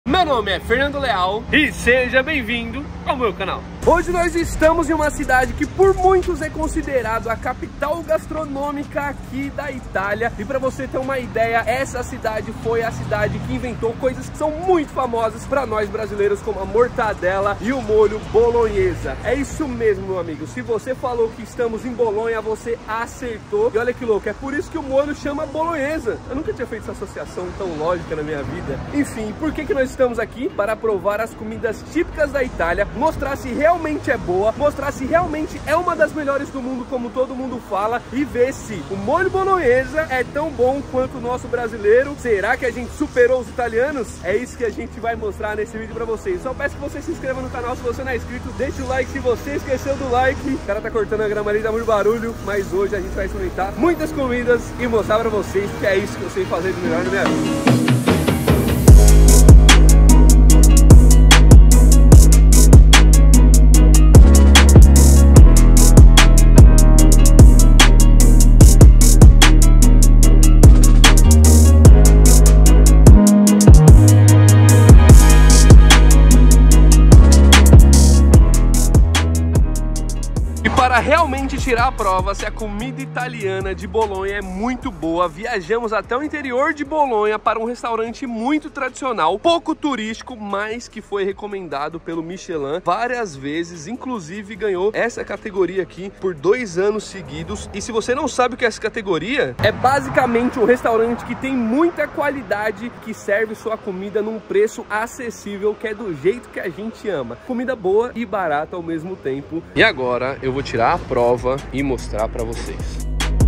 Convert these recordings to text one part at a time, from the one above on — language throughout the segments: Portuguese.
Meu nome é Fernando Leal e seja bem-vindo ao meu canal. Hoje nós estamos em uma cidade que por muitos é considerado a capital gastronômica aqui da Itália. E para você ter uma ideia, essa cidade foi a cidade que inventou coisas que são muito famosas para nós brasileiros, como a mortadela e o molho bolonhesa. É isso mesmo, meu amigo. Se você falou que estamos em Bolonha, você acertou. E olha que louco, é por isso que o molho chama bolonhesa. Eu nunca tinha feito essa associação tão lógica na minha vida. Enfim, por que nós estamos aqui? Para provar as comidas típicas da Itália, mostrar se realmente é boa, mostrar se realmente é uma das melhores do mundo, como todo mundo fala, e ver se o molho bolonhesa é tão bom quanto o nosso brasileiro. Será que a gente superou os italianos? É isso que a gente vai mostrar nesse vídeo pra vocês. Só peço que você se inscreva no canal se você não é inscrito, deixa o like se você esqueceu do like. O cara tá cortando a grama ali, dá muito barulho, mas hoje a gente vai experimentar muitas comidas e mostrar pra vocês que é isso que eu sei fazer de melhor na minha vida. Para realmente tirar a prova se a comida italiana de Bolonha é muito boa, viajamos até o interior de Bolonha para um restaurante muito tradicional, pouco turístico, mas que foi recomendado pelo Michelin várias vezes, inclusive ganhou essa categoria aqui por 2 anos seguidos. E se você não sabe o que é essa categoria, é basicamente um restaurante que tem muita qualidade, que serve sua comida num preço acessível, que é do jeito que a gente ama. Comida boa e barata ao mesmo tempo. E agora eu vou tirar a prova e mostrar para vocês.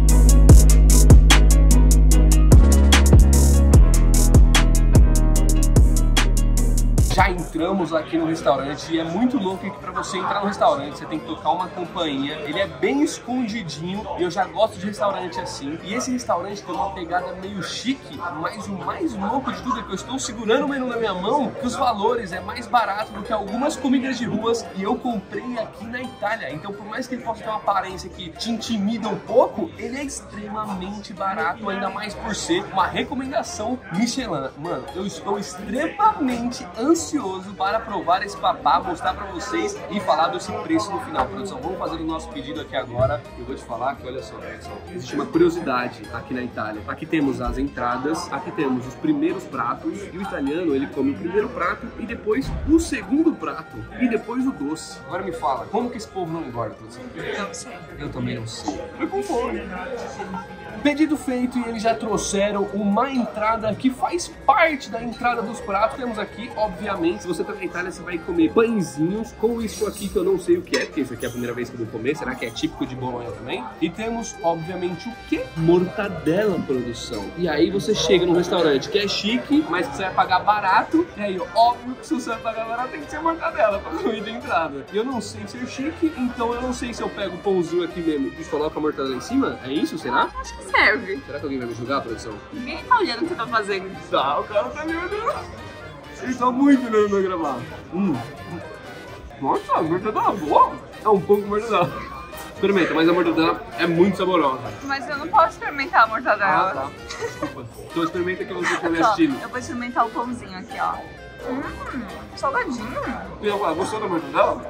Já entramos aqui no restaurante e é muito louco que para você entrar no restaurante você tem que tocar uma campainha. Ele é bem escondidinho e eu já gosto de restaurante assim. E esse restaurante tem uma pegada meio chique, mas o mais louco de tudo é que eu estou segurando o menu na minha mão, que os valores é mais barato do que algumas comidas de ruas que eu comprei aqui na Itália. Então por mais que ele possa ter uma aparência que te intimida um pouco, ele é extremamente barato, ainda mais por ser uma recomendação Michelin. Mano, eu estou extremamente ansioso para provar esse papá, mostrar pra vocês e falar desse preço no final. Produção, vamos fazer o nosso pedido aqui agora. Eu vou te falar que, olha só, pessoal, existe uma curiosidade aqui na Itália. Aqui temos as entradas, aqui temos os primeiros pratos, e o italiano, ele come o primeiro prato e depois o segundo prato e depois o doce. Agora me fala, como que esse povo não engorda, produção? Eu não sei. Eu também não sei. Eu com fome. Pedido feito e eles já trouxeram uma entrada que faz parte da entrada dos pratos. Temos aqui, obviamente, se você tá na Itália, você vai comer pãezinhos com isso aqui que eu não sei o que é, porque isso aqui é a primeira vez que eu vou comer. Será que é típico de Bolonha também? E temos, obviamente, o quê? Mortadela, produção. E aí você chega num restaurante que é chique, mas que você vai pagar barato. E aí, óbvio que se você vai pagar barato, tem que ser mortadela pra comer de entrada. E eu não sei ser chique, então eu não sei se eu pego o pãozinho aqui mesmo e coloco a mortadela em cima. É isso, será? Acho que serve. Será que alguém vai me julgar, produção? Ninguém tá olhando o que você tá fazendo. Tá, o cara tá me olhando. Eles estão muito olhando meu gravado. Nossa, a mortadela é boa. É um pouco de mortadela. Experimenta, mas a mortadela é muito saborosa. Mas eu não posso experimentar a mortadela. Ah, tá. Desculpa. Então experimenta que você estiver assistindo. Eu vou experimentar o pãozinho aqui, ó. Salgadinho. E agora, gostou da mortadela?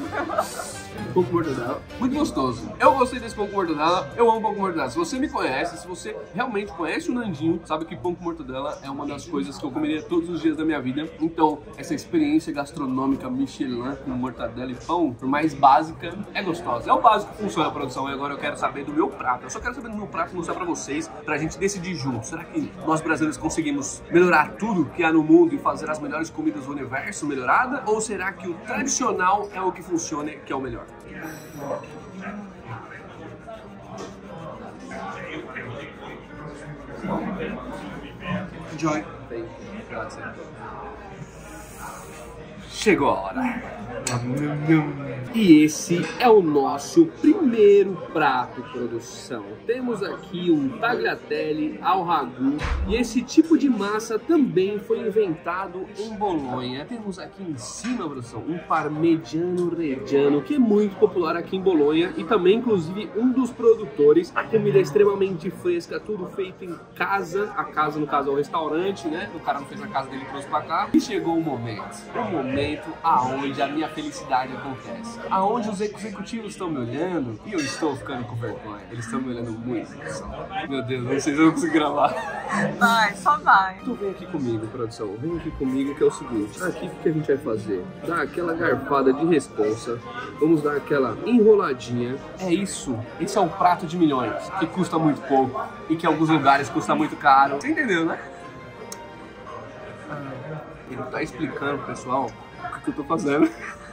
Pão com mortadela, muito gostoso. Eu gostei desse pão com mortadela, eu amo pão com mortadela. Se você me conhece, se você realmente conhece o Nandinho, sabe que pão com mortadela é uma das coisas que eu comeria todos os dias da minha vida. Então, essa experiência gastronômica Michelin com mortadela e pão, por mais básica, é gostosa. É o básico que funciona a produção e agora eu quero saber do meu prato. Eu só quero saber do meu prato e mostrar pra vocês, pra gente decidir juntos. Será que nós brasileiros conseguimos melhorar tudo que há no mundo e fazer as melhores comidas do universo melhorada? Ou será que o tradicional é o que funciona e que é o melhor? Enjoy. Chegou a hora. E esse é o nosso primeiro prato, produção. Temos aqui um tagliatelle ao ragu e esse tipo de massa também foi inventado em Bolonha. Temos aqui em cima, produção, um parmigiano reggiano que é muito popular aqui em Bolonha e também, inclusive, um dos produtores. A comida é extremamente fresca, tudo feito em casa. A casa, no caso, é o restaurante, né? O cara não fez na casa dele, trouxe pra cá. E chegou o momento aonde a minha felicidade acontece. Aonde os executivos estão me olhando e eu estou ficando com vergonha. Eles estão me olhando muito. Meu Deus, não sei se eu vou conseguir gravar. Vai, só vai. Tu vem aqui comigo, produção. Vem aqui comigo que é o seguinte. Aqui o que a gente vai fazer? Dar aquela garfada de responsa. Vamos dar aquela enroladinha. É isso. Esse é um prato de milhões. Que custa muito pouco. E que em alguns lugares custa muito caro. Você entendeu, né? Ele tá explicando pro pessoal o que eu tô fazendo.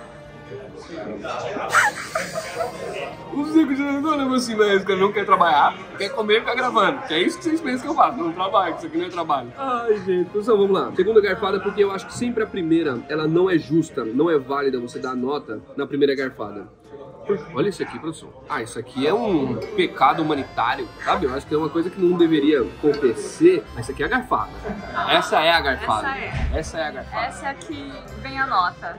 Os executivos não olham assim, mas o cara não quer trabalhar, quer comer e ficar gravando. Que é isso que vocês pensam que eu faço, não trabalho, que isso aqui não é trabalho. Ai, gente, então vamos lá. Segunda garfada, porque eu acho que sempre a primeira, ela não é justa, não é válida você dar nota na primeira garfada. Olha isso aqui, produção. Ah, isso aqui é um pecado humanitário, sabe? Eu acho que é uma coisa que não deveria acontecer. Mas isso aqui é a garfada. Essa é a garfada. Essa é a garfada. Essa é a que vem a nota.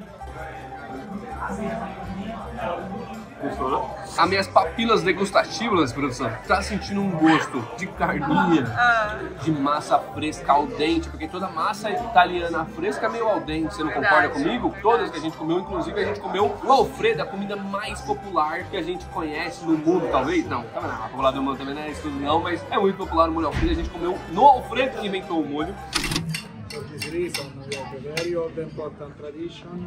As minhas papilas degustativas, produção, tá sentindo um gosto de carninha, de massa fresca al dente, porque toda massa italiana fresca é meio al dente, você não concorda comigo? Todas que a gente comeu, inclusive a gente comeu o Alfredo, a comida mais popular que a gente conhece no mundo, talvez? Não, a popular do mundo também não é isso não, mas é muito popular o molho Alfredo, a gente comeu no Alfredo que inventou o molho. This is a very old important tradition.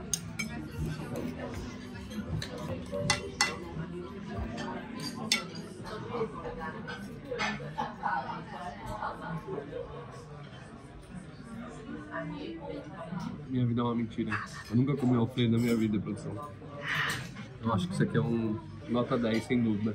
Minha vida é uma mentira. Eu nunca comi Alfredo na minha vida, produção. Eu acho que isso aqui é um nota 10, sem dúvida.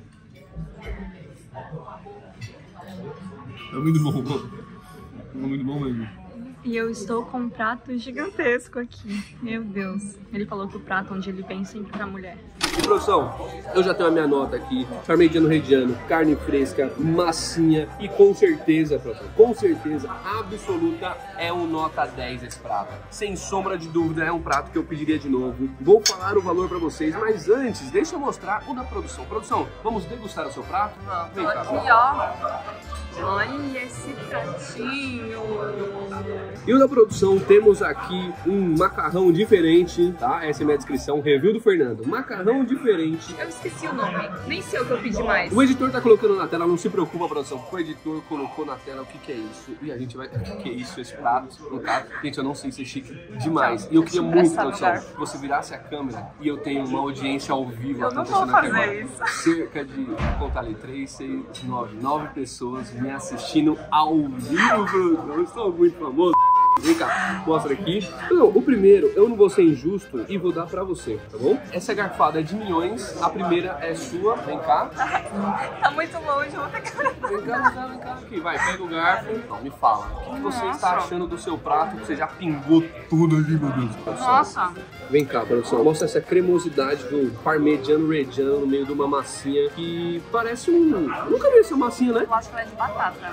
É muito bom. É muito bom mesmo. E eu estou com um prato gigantesco aqui. Meu Deus. Ele falou que o prato onde ele vem sempre pra mulher. E, produção, eu já tenho a minha nota aqui. Parmigiano reggiano, carne fresca, massinha e com certeza, produção, com certeza absoluta é um nota 10 esse prato. Sem sombra de dúvida, é um prato que eu pediria de novo. Vou falar o valor pra vocês, mas antes, deixa eu mostrar o da produção. Produção, vamos degustar o seu prato? Vem cá. Aqui, ó. Olha esse pratinho. E o da produção, temos aqui um macarrão diferente, tá? Essa é a minha descrição, review do Fernando. Macarrão diferente. Eu esqueci o nome, nem sei o que eu pedi mais. O editor tá colocando na tela, não se preocupa, produção, porque o editor colocou na tela o que é isso. E a gente vai... O que é isso, esse prato? No caso, gente, eu não sei se é chique demais. E eu queria muito, produção, que você virasse a câmera e eu tenho uma audiência ao vivo. Eu não vou fazer isso. Cerca de, conta ali, 3, 6, 9 pessoas me assistindo ao vivo, produção. Eu estou muito famoso. Vem cá, mostra aqui. Não, o primeiro, eu não vou ser injusto e vou dar pra você, tá bom? Essa garfada é de milhões, a primeira é sua, vem cá. Tá muito longe, eu vou ter que... Vem cá, aqui, vai, pega o garfo. Não, me fala, o que você está achando do seu prato que você já pingou tudo ali, meu Deus? Nossa! Vem cá, produção, mostra essa cremosidade do parmigiano reggiano no meio de uma massinha que parece um... Nunca vi essa massinha, né? Eu acho que ela é de batata.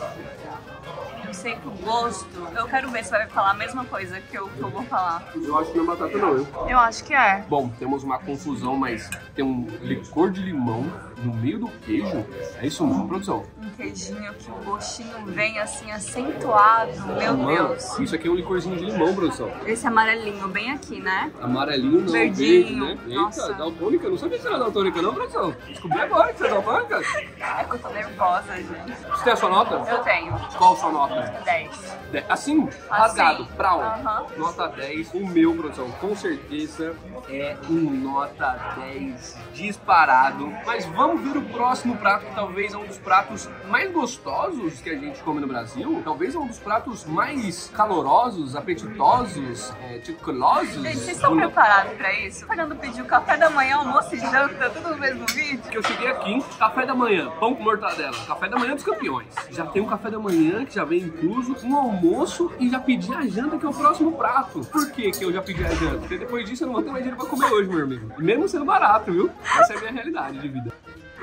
Eu sei que o gosto... Eu quero ver se vai falar a mesma coisa que eu vou falar. Eu acho que não é batata não, hein? Eu acho que é. Bom, temos uma confusão, mas tem um licor de limão no meio do queijo. É isso mesmo, produção? Um queijinho que o gostinho vem assim acentuado. Meu Deus. Isso aqui é um licorzinho de limão, produção. Esse amarelinho bem aqui, né? Amarelinho não, verdinho. verde, né? Nossa. Eita, daltônica. Não sabia que você era daltônica não, produção. Descobri agora que você é daltônica. É que eu tô nervosa, gente. Você tem a sua nota? Eu tenho. Qual a sua nota? 10. Assim, rasgado, prau. Nota 10. O meu, produção, com certeza é um nota 10 disparado. Mas vamos ver o próximo prato, que talvez é um dos pratos mais gostosos que a gente come no Brasil. Talvez é um dos pratos mais calorosos, apetitosos, ticulosos. Gente, vocês estão preparados pra isso? O Fernando pediu café da manhã, almoço e janta, tudo no mesmo vídeo? Que eu cheguei aqui, café da manhã, pão com mortadela, café da manhã dos campeões. Já tem um café da manhã que já vem incluso, um almoço e já pedi a janta, que é o próximo prato. Por que eu já pedi a janta? Porque depois disso eu não vou ter mais dinheiro pra comer hoje, meu amigo. Mesmo sendo barato, viu? Essa é a minha realidade de vida.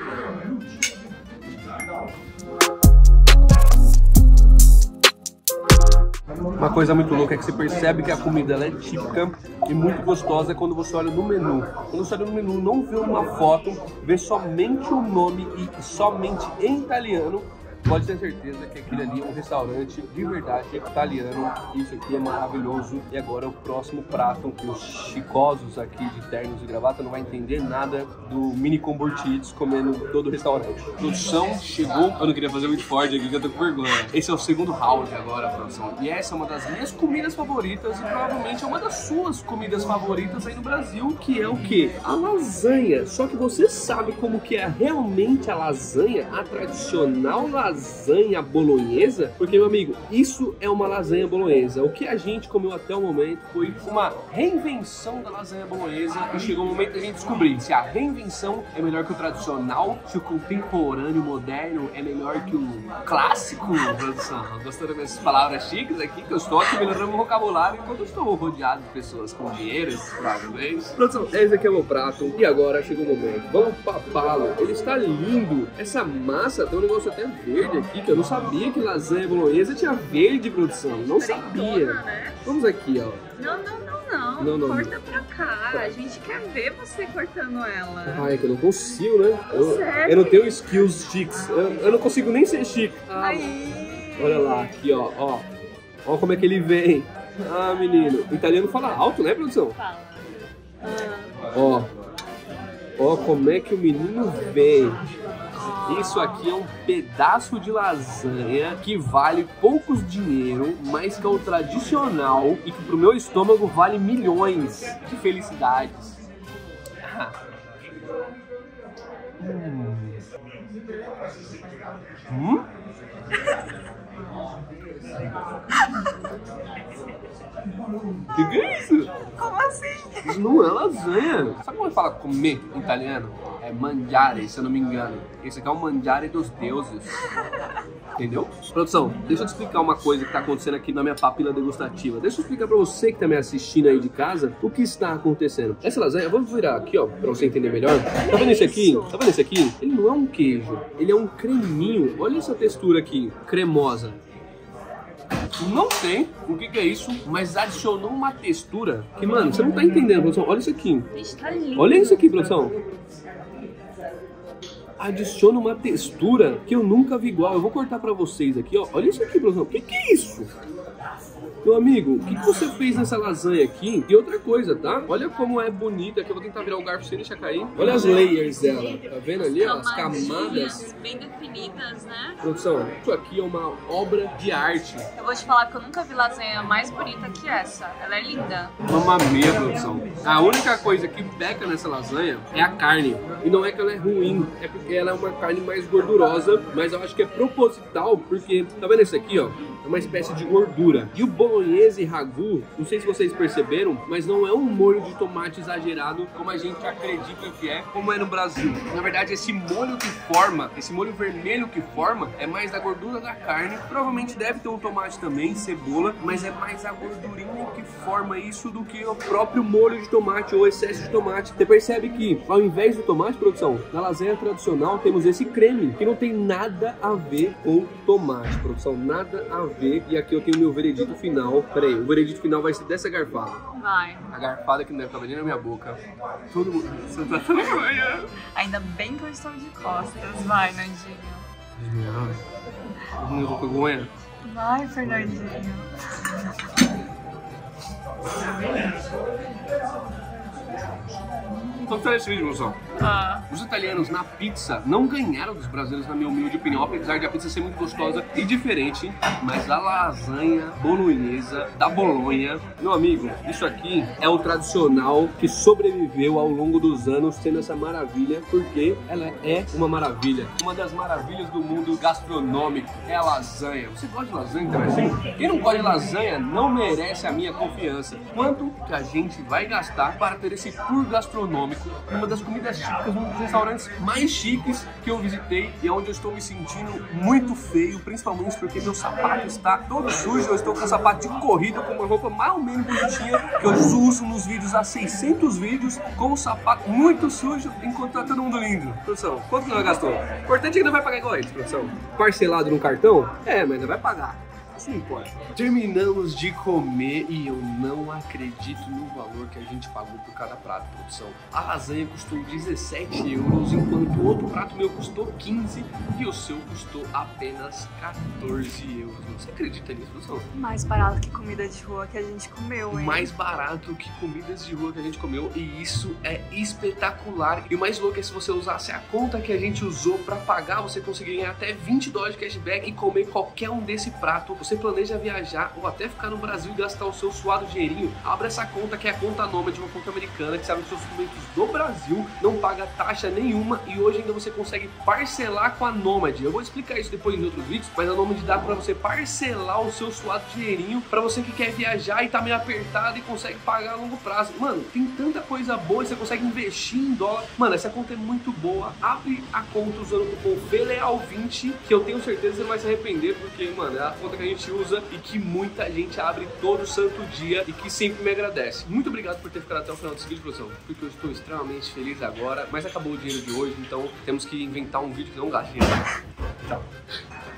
Uma coisa muito louca é que você percebe que a comida ela é típica e muito gostosa quando você olha no menu. Quando você olha no menu, não vê uma foto, vê somente o nome e somente em italiano, pode ter certeza que aquele ali é um restaurante de verdade italiano. Isso aqui é maravilhoso. E agora o próximo prato, que os chicosos aqui de ternos e gravata não vai entender nada do mini combortitos comendo todo o restaurante. A produção chegou. Eu não queria fazer muito forte aqui que eu tô com vergonha. Esse é o segundo round agora, produção. E essa é uma das minhas comidas favoritas e provavelmente é uma das suas comidas favoritas aí no Brasil, que é o quê? A lasanha. Só que você sabe como que é realmente a lasanha, a tradicional lasanha bolonhesa? Porque, meu amigo, isso é uma lasanha bolonhesa. O que a gente comeu até o momento foi uma reinvenção da lasanha bolonhesa e chegou o momento da gente descobrir se a reinvenção é melhor que o tradicional, se o contemporâneo moderno é melhor que o clássico, produção. Gostando dessas palavras chiques aqui, que eu estou aqui melhorando o vocabulário enquanto eu estou rodeado de pessoas com dinheiro, provavelmente. Produção, esse aqui é o meu prato e agora chegou o momento. Vamos papá-lo. Ele está lindo. Essa massa tem um negócio até verde aqui, que eu não sabia que lasanha bolonhesa tinha verde, produção. Não sabia. Né? Vamos aqui, ó. Não. Corta pra cá. A gente quer ver você cortando ela. Ai, que eu não consigo, né? Eu não tenho skills chiques. Eu não consigo nem ser chique. Olha lá, aqui, ó. Ó como é que ele vem. Ah, menino. O italiano fala alto, né, produção? Fala. Ó como é que o menino vem. Isso aqui é um pedaço de lasanha que vale poucos dinheiro, mas que é o tradicional e que pro meu estômago vale milhões de felicidades. Que é isso? Como assim? Isso não é lasanha. Sabe como fala comer em italiano? É mangiare, se eu não me engano. Esse aqui é o mangiare dos deuses. Entendeu? Produção, deixa eu te explicar uma coisa que tá acontecendo aqui na minha papila degustativa. Deixa eu explicar pra você que tá me assistindo aí de casa o que está acontecendo. Essa lasanha, vamos virar aqui, ó, pra você entender melhor. Tá vendo esse aqui? Tá vendo esse aqui? Ele não é um queijo, ele é um creminho. Olha essa textura aqui, cremosa. Não sei o que é isso, mas adicionou uma textura que, mano, você não tá entendendo, produção. Olha isso aqui. Tá lindo. Olha isso aqui, produção. Adiciona uma textura que eu nunca vi igual. Eu vou cortar pra vocês aqui, ó. Olha isso aqui, produção. O que é isso? Meu amigo, o que você fez nessa lasanha aqui? E outra coisa, tá? Olha como é bonita, que eu vou tentar virar o garfo sem deixar cair. Olha as layers dela, tá vendo ali? Ó, as camadas bem definidas, né? Produção, isso aqui é uma obra de arte. Eu vou te falar que eu nunca vi lasanha mais bonita que essa. Ela é linda. Mamma mia, produção. A única coisa que peca nessa lasanha é a carne. E não é que ela é ruim, é porque ela é uma carne mais gordurosa, mas eu acho que é proposital, porque, tá vendo isso aqui, ó? É uma espécie de gordura. E o bolonhese ragu, não sei se vocês perceberam, mas não é um molho de tomate exagerado como a gente acredita que é, como é no Brasil. Na verdade, esse molho que forma, esse molho vermelho que forma, é mais da gordura da carne. Provavelmente deve ter um tomate também, cebola, mas é mais a gordurinha que forma isso do que o próprio molho de tomate ou excesso de tomate. Você percebe que, ao invés do tomate, produção, na lasanha tradicional temos esse creme, que não tem nada a ver com tomate, produção, nada a ver. E aqui eu tenho o meu veredito final. Peraí, o veredito final vai ser dessa garfada. Vai. A garfada que não deve estar nem na minha boca. Todo mundo. Você tá com vergonha. Ainda bem que eu estou de costas. Vai, Nandinho. Não tô com vergonha. Vai, Fernandinho. Tô feliz, moção. Os italianos na pizza não ganharam dos brasileiros, na minha humilde opinião, apesar de a pizza ser muito gostosa e diferente, mas a lasanha bolonhesa da Bolonha, meu amigo, isso aqui é o tradicional que sobreviveu ao longo dos anos, sendo essa maravilha, porque ela é uma maravilha. Uma das maravilhas do mundo gastronômico é a lasanha. Você gosta de lasanha, então, assim? Quem não gosta de lasanha não merece a minha confiança. Quanto que a gente vai gastar para ter esse tour gastronômico numa das comidas chiques, um dos restaurantes mais chiques que eu visitei e onde eu estou me sentindo muito feio, principalmente porque meu sapato está todo sujo. Eu estou com um sapato de corrida, com uma roupa mais ou menos bonitinha, que eu uso nos vídeos há 600 vídeos, com um sapato muito sujo, enquanto tá todo mundo lindo. Produção, quanto que nós gastou? O importante é que não vai pagar igual eles, produção. Parcelado no cartão? É, mas não vai pagar. Isso não importa. Terminamos de comer e eu não acredito no valor que a gente pagou por cada prato, produção. A lasanha custou 17 euros, enquanto o outro prato meu custou 15 e o seu custou apenas 14 euros. Você acredita nisso, produção? Mais barato que comida de rua que a gente comeu, hein? Mais barato que comidas de rua que a gente comeu, e isso é espetacular. E o mais louco é se você usasse a conta que a gente usou para pagar, você conseguir ganhar até 20 dólares de cashback e comer qualquer um desse prato. Você planeja viajar ou até ficar no Brasil e gastar o seu suado dinheirinho, abre essa conta que é a conta Nômade, uma conta americana que sabe os seus documentos do Brasil, não paga taxa nenhuma e hoje ainda você consegue parcelar com a Nômade. Eu vou explicar isso depois em outros vídeos, mas a Nômade dá para você parcelar o seu suado dinheirinho para você que quer viajar e tá meio apertado e consegue pagar a longo prazo. Mano, tem tanta coisa boa e você consegue investir em dólar. Mano, essa conta é muito boa. Abre a conta usando o cupom FELEAL20 que eu tenho certeza que você não vai se arrepender, porque, mano, é a conta que a gente usa e que muita gente abre todo santo dia e que sempre me agradece. Muito obrigado por ter ficado até o final desse vídeo, produção, porque eu estou extremamente feliz agora, mas acabou o dinheiro de hoje, então temos que inventar um vídeo que não gaste dinheiro. Tchau.